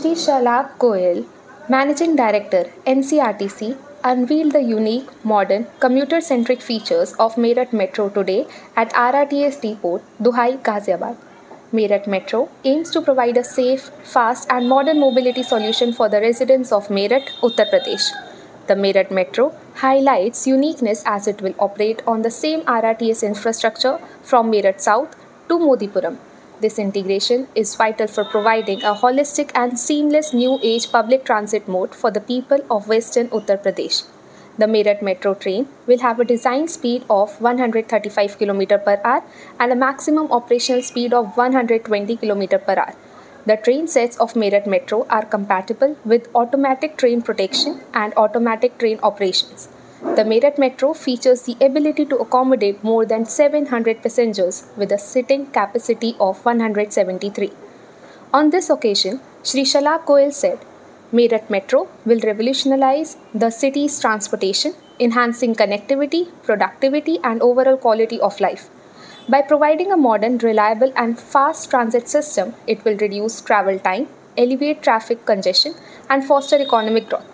Shri Shalabh Goel, Managing Director, NCRTC, unveiled the unique, modern, commuter-centric features of Meerut Metro today at RRTS Depot, Duhai, Ghaziabad. Meerut Metro aims to provide a safe, fast and modern mobility solution for the residents of Meerut, Uttar Pradesh. The Meerut Metro highlights uniqueness as it will operate on the same RRTS infrastructure from Meerut South to Modipuram. This integration is vital for providing a holistic and seamless new age public transit mode for the people of Western Uttar Pradesh. The Meerut Metro train will have a design speed of 135 km per hour and a maximum operational speed of 120 km per hour. The train sets of Meerut Metro are compatible with automatic train protection and automatic train operations. The Meerut Metro features the ability to accommodate more than 700 passengers with a sitting capacity of 173. On this occasion, Shri Shalabh Goel said, Meerut Metro will revolutionize the city's transportation, enhancing connectivity, productivity and overall quality of life. By providing a modern, reliable and fast transit system, it will reduce travel time, alleviate traffic congestion and foster economic growth.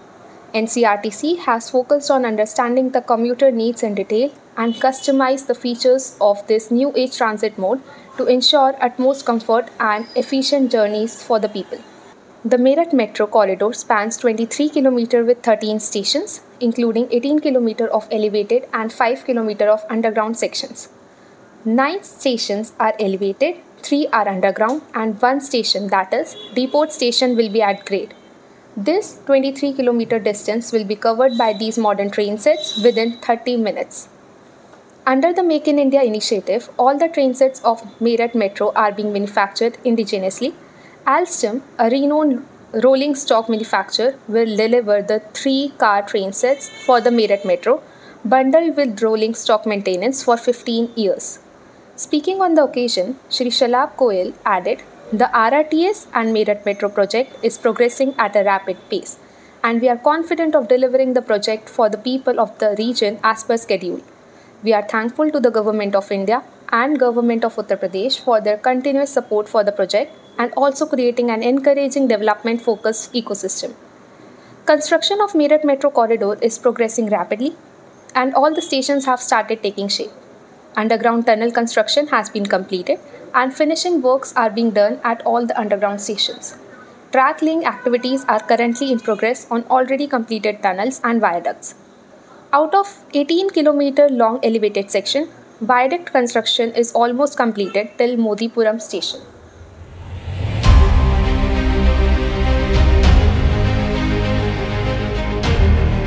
NCRTC has focused on understanding the commuter needs in detail and customized the features of this new age transit mode to ensure utmost comfort and efficient journeys for the people. The Meerut Metro corridor spans 23 km with 13 stations, including 18 km of elevated and 5 km of underground sections. 9 stations are elevated, 3 are underground, and 1 station, that is, Depot Station, will be at grade. This 23 km distance will be covered by these modern train sets within 30 minutes. Under the Make in India initiative, all the train sets of Meerut Metro are being manufactured indigenously. Alstom, a renowned rolling stock manufacturer, will deliver the 3-car train sets for the Meerut Metro, bundled with rolling stock maintenance for 15 years. Speaking on the occasion, Shri Shalabh Goel added, the RRTS and Meerut Metro project is progressing at a rapid pace, and we are confident of delivering the project for the people of the region as per schedule. We are thankful to the Government of India and Government of Uttar Pradesh for their continuous support for the project and also creating an encouraging development-focused ecosystem. Construction of Meerut Metro corridor is progressing rapidly, and all the stations have started taking shape. Underground tunnel construction has been completed and finishing works are being done at all the underground stations. Track laying activities are currently in progress on already completed tunnels and viaducts. Out of 18 km long elevated section, viaduct construction is almost completed till Modipuram station.